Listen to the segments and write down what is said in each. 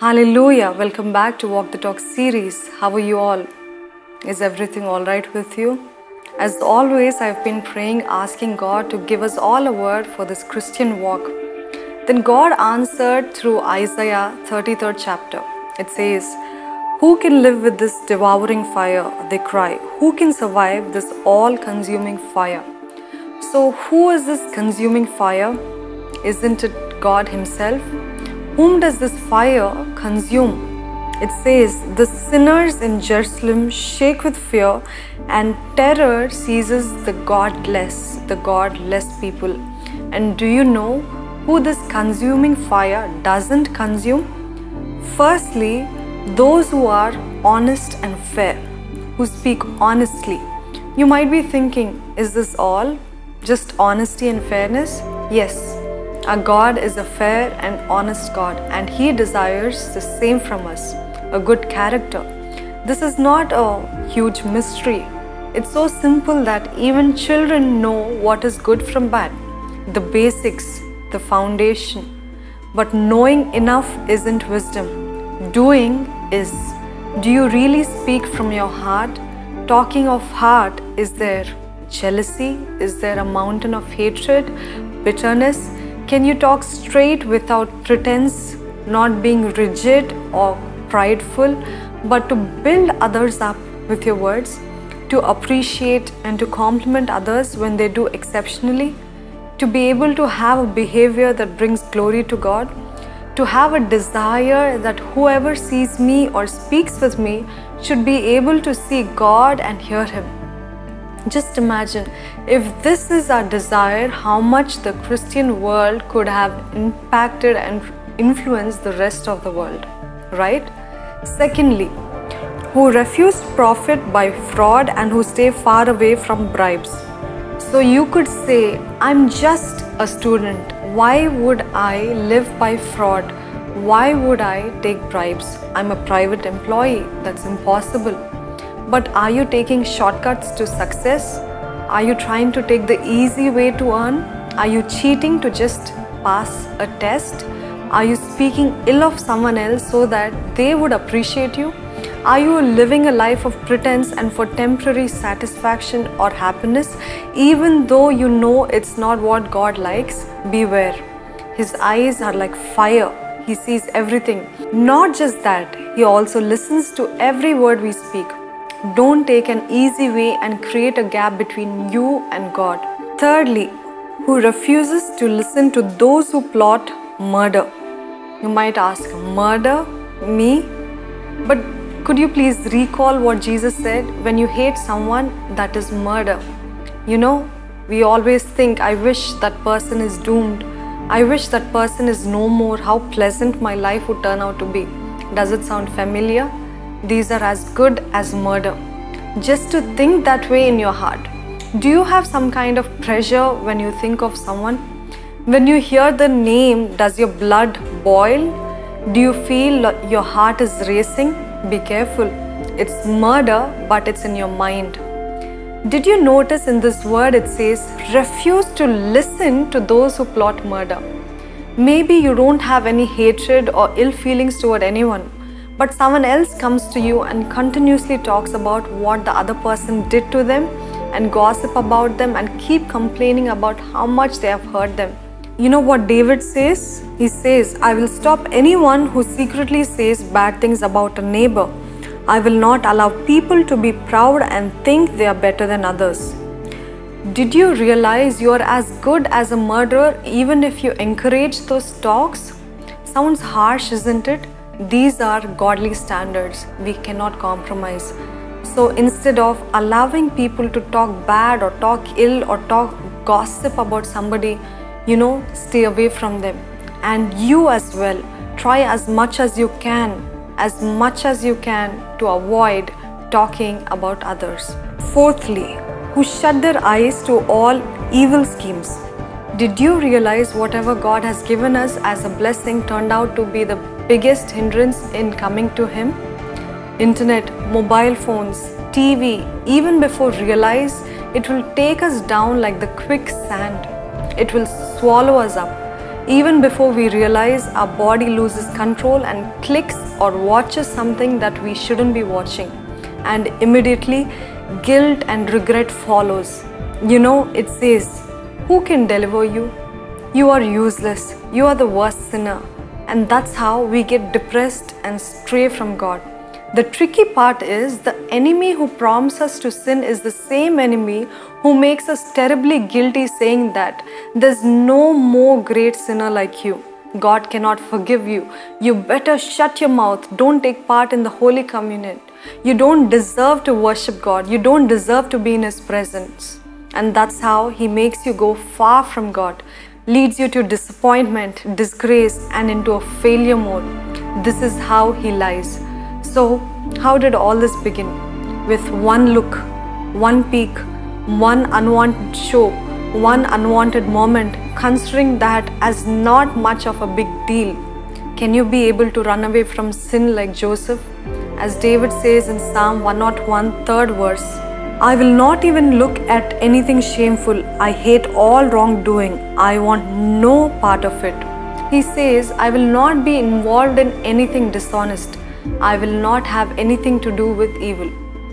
Hallelujah! Welcome back to Walk the Talk series. How are you all? Is everything alright with you? As always, I've been praying, asking God to give us all a word for this Christian walk. Then God answered through Isaiah 33rd chapter. It says, "Who can live with this devouring fire?" They cry. "Who can survive this all-consuming fire?" So who is this consuming fire? Isn't it God Himself? Whom does this fire consume? It says, "The sinners in Jerusalem shake with fear, and terror seizes the godless people." And do you know who this consuming fire doesn't consume? Firstly, those who are honest and fair, who speak honestly. You might be thinking, is this all? Just honesty and fairness? Yes. Our God is a fair and honest God, and He desires the same from us, a good character. This is not a huge mystery. It's so simple that even children know what is good from bad, the basics, the foundation. But knowing enough isn't wisdom. Doing is. Do you really speak from your heart? Talking of heart, is there jealousy? Is there a mountain of hatred, bitterness? Can you talk straight without pretense, not being rigid or prideful, but to build others up with your words, to appreciate and to compliment others when they do exceptionally, to be able to have a behavior that brings glory to God, to have a desire that whoever sees me or speaks with me should be able to see God and hear Him? Just imagine, if this is our desire, how much the Christian world could have impacted and influenced the rest of the world, right? Secondly, who refuse profit by fraud and who stay far away from bribes. So you could say, I'm just a student. Why would I live by fraud? Why would I take bribes? I'm a private employee. That's impossible. But are you taking shortcuts to success? Are you trying to take the easy way to earn? Are you cheating to just pass a test? Are you speaking ill of someone else so that they would appreciate you? Are you living a life of pretense and for temporary satisfaction or happiness, even though you know it's not what God likes? Beware. His eyes are like fire. He sees everything. Not just that, He also listens to every word we speak. Don't take an easy way and create a gap between you and God. Thirdly, who refuses to listen to those who plot murder. You might ask, murder? Me? But could you please recall what Jesus said? When you hate someone, that is murder. You know, we always think, I wish that person is doomed. I wish that person is no more. How pleasant my life would turn out to be. Does it sound familiar? These are as good as murder. Just to think that way in your heart. Do you have some kind of pressure when you think of someone? When you hear the name, does your blood boil? Do you feel your heart is racing? Be careful. It's murder, but it's in your mind. Did you notice in this word it says, refuse to listen to those who plot murder? Maybe you don't have any hatred or ill feelings toward anyone, but someone else comes to you and continuously talks about what the other person did to them and gossip about them and keep complaining about how much they have hurt them. You know what David says? He says, I will stop anyone who secretly says bad things about a neighbor. I will not allow people to be proud and think they are better than others. Did you realize you are as good as a murderer even if you encourage those talks? Sounds harsh, isn't it? These are godly standards. We cannot compromise. So instead of allowing people to talk bad or talk ill or talk gossip about somebody, stay away from them. And you as well, try as much as you can to avoid talking about others. Fourthly, who shut their eyes to all evil schemes. Did you realize whatever God has given us as a blessing turned out to be the biggest hindrance in coming to Him? Internet, mobile phones, TV, even before realize, it will take us down like the quicksand. It will swallow us up. Even before we realize, our body loses control and clicks or watches something that we shouldn't be watching. And immediately, guilt and regret follows. You know, it says, who can deliver you? You are useless. You are the worst sinner. And that's how we get depressed and stray from God. The tricky part is the enemy who prompts us to sin is the same enemy who makes us terribly guilty, saying that there's no more great sinner like you. God cannot forgive you. You better shut your mouth. Don't take part in the Holy Communion. You don't deserve to worship God. You don't deserve to be in His presence. And that's how He makes you go far from God, leads you to disappointment, disgrace, and into a failure mode. This is how He lies. So, how did all this begin? With one look, one peek, one unwanted show, one unwanted moment, considering that as not much of a big deal. Can you be able to run away from sin like Joseph? As David says in Psalm 101, 3rd verse, I will not even look at anything shameful. I hate all wrongdoing. I want no part of it. He says, I will not be involved in anything dishonest. I will not have anything to do with evil.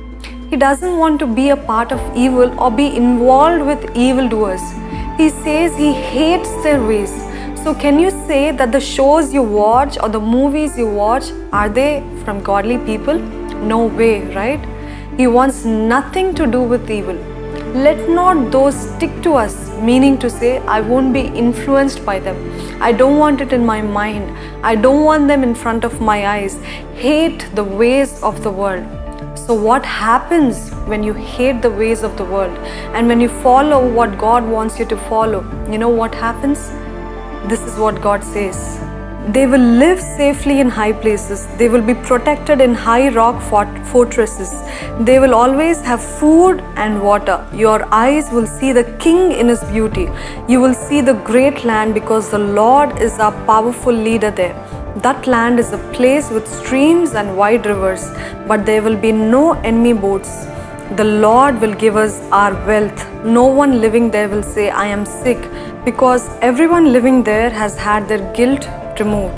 He doesn't want to be a part of evil or be involved with evildoers. He says he hates their ways. So can you say that the shows you watch or the movies you watch, are they from godly people? No way, right? He wants nothing to do with evil. Let not those stick to us, meaning to say, I won't be influenced by them. I don't want it in my mind. I don't want them in front of my eyes. Hate the ways of the world. So what happens when you hate the ways of the world and when you follow what God wants you to follow? You know what happens? This is what God says. They will live safely in high places. They will be protected in high rock fortresses. They will always have food and water. Your eyes will see the King in His beauty. You will see the great land because the Lord is our powerful leader there. That land is a place with streams and wide rivers, but there will be no enemy boats. The Lord will give us our wealth. No one living there will say, I am sick, because everyone living there has had their guilt removed.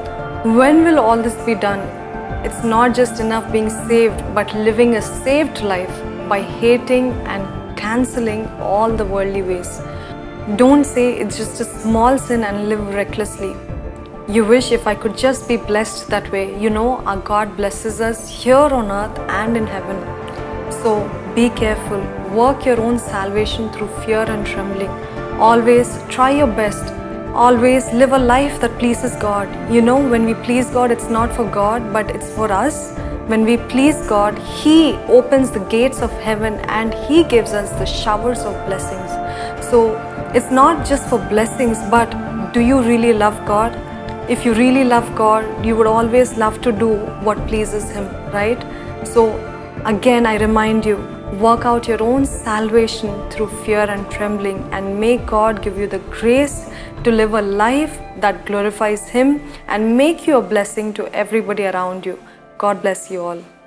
When will all this be done? It's not just enough being saved, but living a saved life by hating and cancelling all the worldly ways. Don't say it's just a small sin and live recklessly. You wish if I could just be blessed that way. You know, our God blesses us here on earth and in heaven. So be careful. Work your own salvation through fear and trembling. Always try your best. Always live a life that pleases God. You know, when we please God, it's not for God, but it's for us. When we please God, He opens the gates of heaven and He gives us the showers of blessings. So it's not just for blessings, but do you really love God? If you really love God, you would always love to do what pleases Him, right? So again, I remind you, work out your own salvation through fear and trembling, and may God give you the grace to live a life that glorifies Him and make you a blessing to everybody around you. God bless you all.